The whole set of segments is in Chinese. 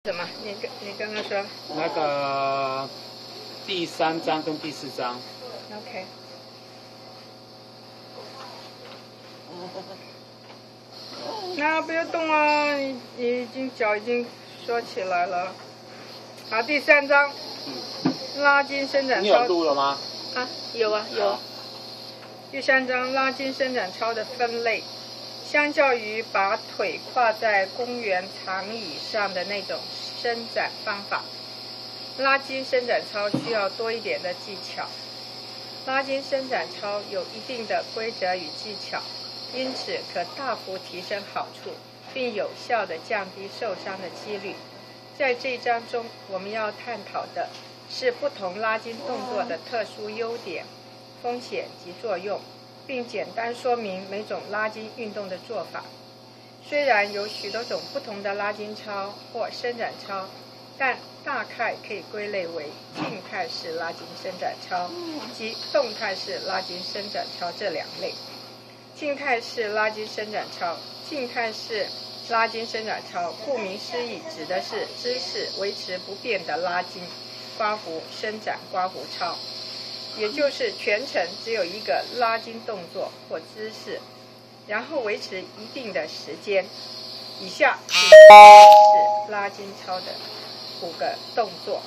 什么？你刚刚说那个第3章跟第4章。 OK。那不要动啊！你脚已经缩起来了。好，第3章，拉筋伸展操。 你有录了吗？ 啊，有啊有。第3章拉筋伸展操的分类。相较于把腿跨在公园长椅上的那种伸展方法，拉筋伸展操需要多一点的技巧。拉筋伸展操有一定的规则与技巧，因此可大幅提升好处，并有效地降低受伤的几率。在这一章中，我们要探讨的是不同拉筋动作的特殊优点、风险及作用，并简单说明每种拉筋运动的做法。虽然有许多种不同的拉筋操或伸展操，但大概可以归类为静态式拉筋伸展操及动态式拉筋伸展操这2类。静态式拉筋伸展操，静态式拉筋伸展操顾名思义指的是姿势维持不变的拉筋、刮胡、伸展、刮胡操，也就是全程只有一个拉筋动作或姿势，然后维持一定的时间。以下是拉筋操的5个动作。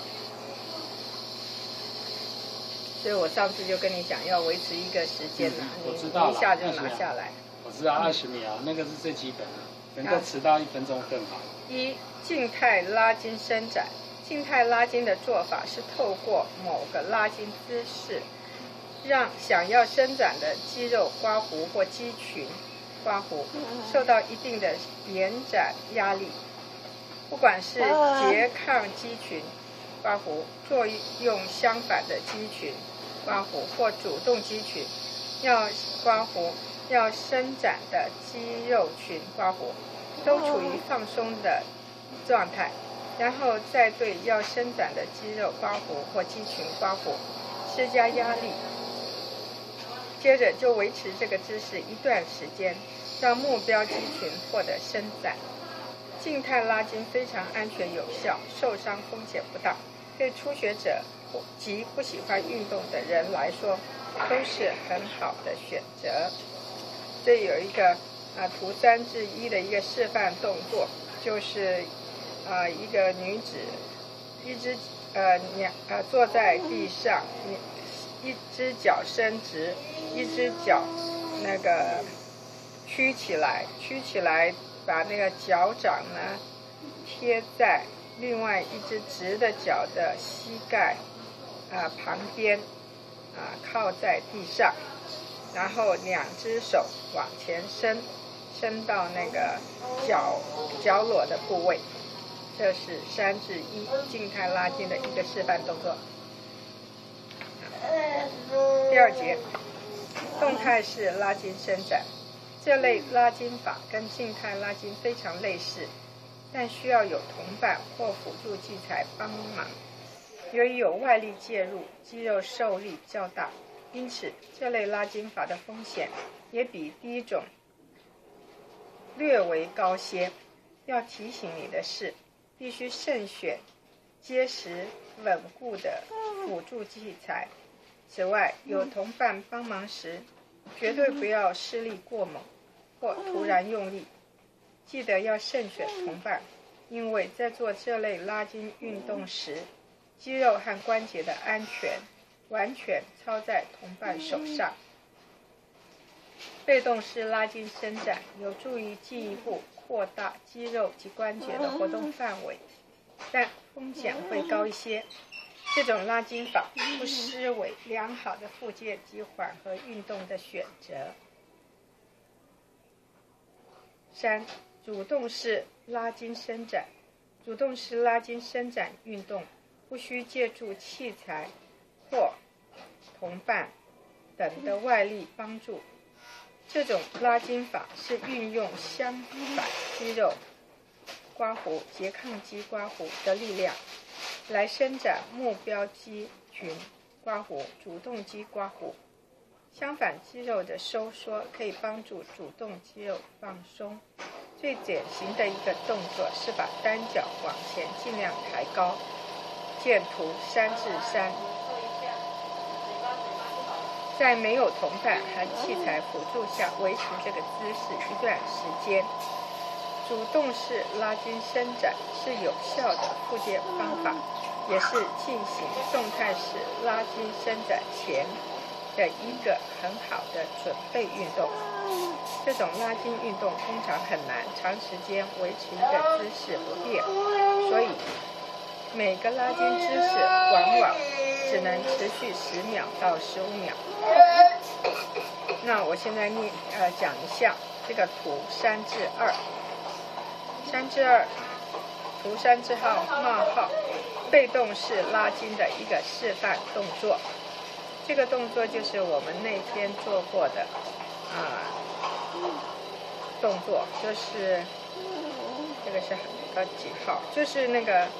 所以我上次就跟你讲要维持一个时间了，你一下就拿下来。 我知道20秒，那个是最基本的，能够迟到1分钟更好。 1. 静态拉筋伸展。静态拉筋的做法是透过某个拉筋姿势，让想要伸展的肌肉刮胡或肌群刮胡受到一定的延展压力。不管是拮抗肌群刮胡，作用相反的肌群刮胡，或主动肌群要刮胡要伸展的肌肉群刮胡，都处于放松的状态，然后再对要伸展的肌肉刮胡或肌群刮胡施加压力，接着就维持这个姿势一段时间，让目标肌群获得伸展。静态拉筋非常安全有效，受伤风险不大，对初学者及不喜欢运动的人来说都是很好的选择。这有一个图3-1的一个示范动作，就是一个女子坐在地上，一只脚伸直，一只脚那个曲起来，把那个脚掌呢贴在另外一只直的脚的膝盖旁边靠在地上，然后2只手往前伸到那个脚裸的部位。这是3-1静态拉筋的一个示范动作。第2节，动态式拉筋伸展。这类拉筋法跟静态拉筋非常类似，但需要有同伴或辅助器材帮忙。由于有外力介入，肌肉受力较大，因此这类拉筋法的风险也比第一种略为高些。要提醒你的是，必须慎选结实稳固的辅助器材。此外，有同伴帮忙时，绝对不要施力过猛或突然用力。记得要慎选同伴，因为在做这类拉筋运动时，肌肉和关节的安全完全操在同伴手上。被动式拉筋伸展有助于进一步扩大肌肉及关节的活动范围，但风险会高一些。这种拉筋法不失为良好的复健及缓和运动的选择。3. 主动式拉筋伸展。主动式拉筋伸展运动不需借助器材或同伴等的外力帮助。这种拉筋法是运用相反肌肉刮胡、拮抗肌刮胡的力量来伸展目标肌群刮胡、主动肌刮胡。相反肌肉的收缩可以帮助主动肌肉放松。 最典型的一个动作是把单脚往前尽量抬高，见图3至3。在没有同伴和器材辅助下维持这个姿势一段时间。主动式拉筋伸展是有效的复健方法，也是进行动态式拉筋伸展前的一个很好的准备运动。这种拉筋运动通常很难长时间维持一个姿势不变，所以每个拉筋姿势往往只能持续10秒到15秒。那我现在讲一下这个图3至2，3至2，图3至号冒号，被动式拉筋的一个示范动作。这个动作就是我们那天做过的动作，就是这个是几号？就是那个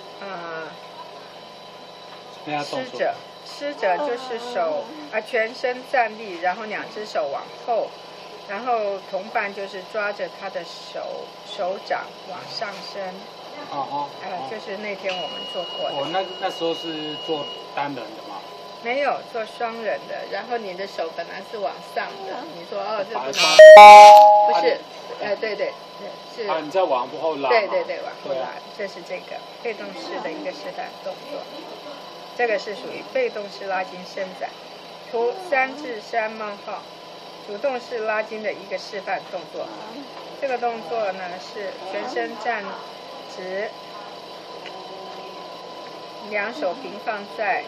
施者就是手全身站立，然后2只手往后，然后同伴就是抓着他的手掌往上升。就是那天我们做过的。 那时候是做单人的吗？ 没有，做双人的。然后你的手本来是往上的，你说这不是，对，是。 你在往后拉。 对，往后拉，这是这个被动式的一个示范动作。这个是属于被动式拉筋伸展。图3至3冒号，主动式拉筋的一个示范动作。这个动作呢是全身站直，2手平放在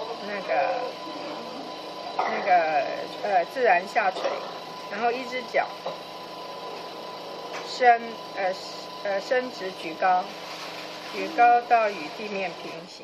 自然下垂，然后1只脚伸直举高到与地面平行。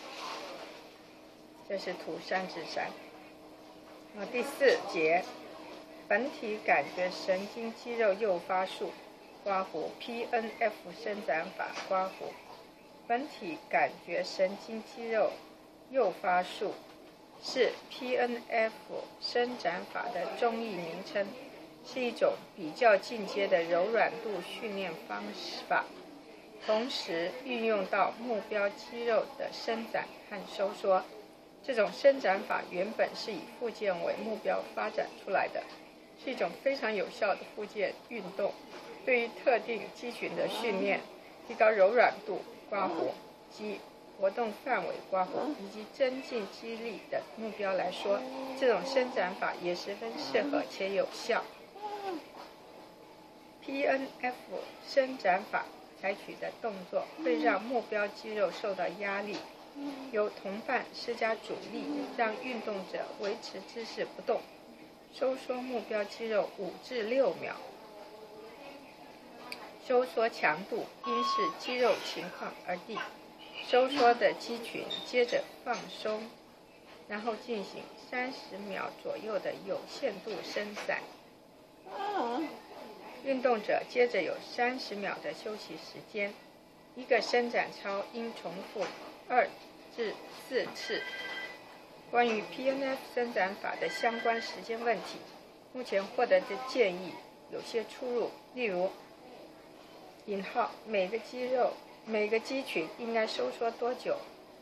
这是图3至3。第4节，本体感觉神经肌肉诱发术刮胡 PNF 伸展法刮胡。本体感觉神经肌肉诱发术是 PNF 伸展法的中译名称，是一种比较进阶的柔软度训练方法，同时运用到目标肌肉的伸展和收缩。这种伸展法原本是以复健为目标发展出来的，是一种非常有效的复健运动，对于特定肌群的训练、提高柔软度刮胡及活动范围刮胡以及增进肌力的目标来说，这种伸展法也十分适合且有效。PNF 伸展法采取的动作会让目标肌肉受到压力，由同伴施加阻力，让运动者维持姿势不动，收缩目标肌肉5至6秒。收缩强度因视肌肉情况而定，收缩的肌群接着放松，然后进行30秒左右的有限度伸展。运动者接着有30秒的休息时间。一个伸展操应重复2至4次。关于 PNF 伸展法的相关时间问题，目前获得的建议有些出入，例如每个肌群应该收缩多久？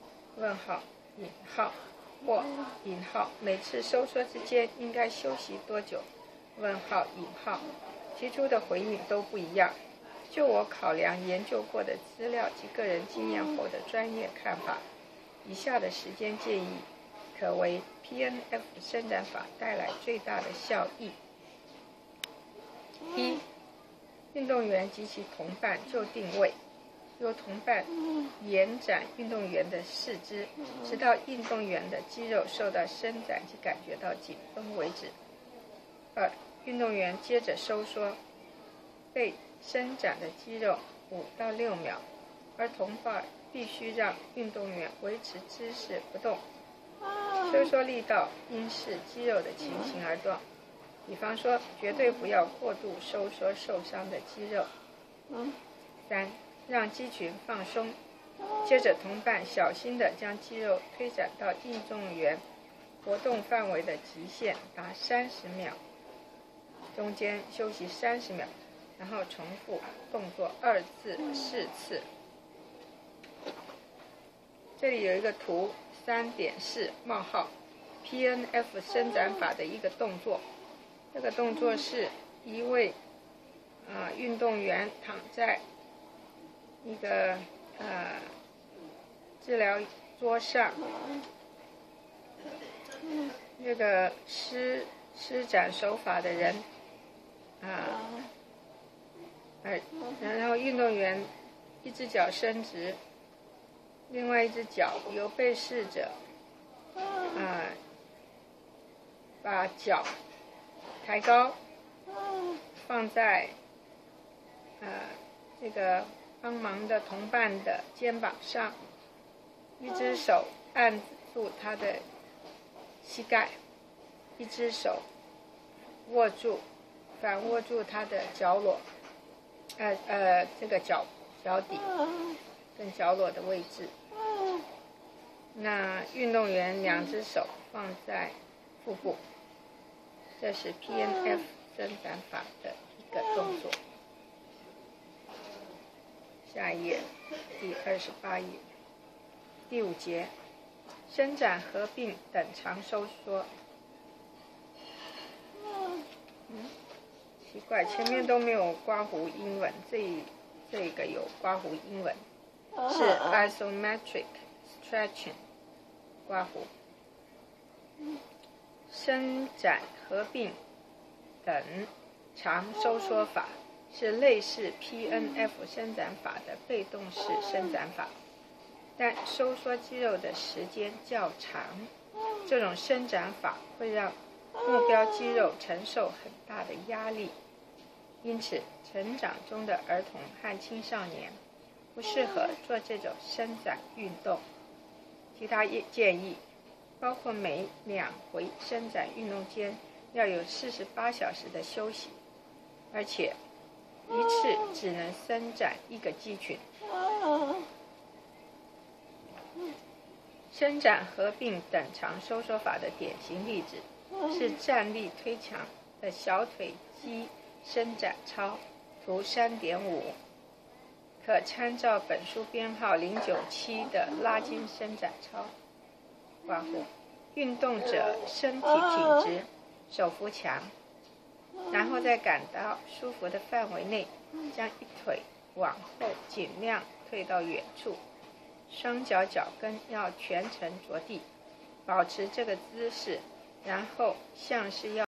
或每次收缩之间应该休息多久？提出的回应都不一样。就我考量研究过的资料及个人经验后的专业看法，以下的时间建议可为 PNF 伸展法带来最大的效益。1. 运动员及其同伴就定位，由同伴延展运动员的四肢，直到运动员的肌肉受到伸展及感觉到紧绷为止。2. 运动员接着收缩被伸展的肌肉5到6秒，而同伴必须让运动员维持姿势不动。收缩力道因视肌肉的情形而断，比方说绝对不要过度收缩受伤的肌肉。3. 让肌群放松，接着同伴小心地将肌肉推展到运动员活动范围的极限达30秒，中间休息30秒， 然后重复动作2至4次。这里有一个图 3.4 冒号 PNF 伸展法的一个动作。这个动作是一位运动员躺在一个治疗桌上，那个施展手法的人然后运动员一只脚伸直，另外一只脚由被试者把脚抬高，放在这个帮忙的同伴的肩膀上，一只手按住他的膝盖，一只手反握住他的脚裸，这个脚底跟脚裸的位置。那运动员2只手放在腹部，这是 PNF 伸展法的一个动作。下一页，第28页，第5节，伸展合并等长收缩。奇怪，前面都没有刮胡英文，这个有刮胡英文，是 isometric stretching 刮胡。伸展合并等长收缩法是类似 PNF 伸展法的被动式伸展法，但收缩肌肉的时间较长。这种伸展法会让目标肌肉承受很大的压力，因此成长中的儿童和青少年不适合做这种伸展运动。其他建议包括每2回伸展运动间要有48小时的休息，而且一次只能伸展1个肌群。伸展合并等长收缩法的典型例子是站立推墙的小腿肌伸展操，图 3.5， 可参照本书编号097的拉筋伸展操。刮胡，运动者身体挺直，手扶墙，然后在感到舒服的范围内，将一腿往后尽量退到远处，双脚脚跟要全程着地，保持这个姿势，然后像是要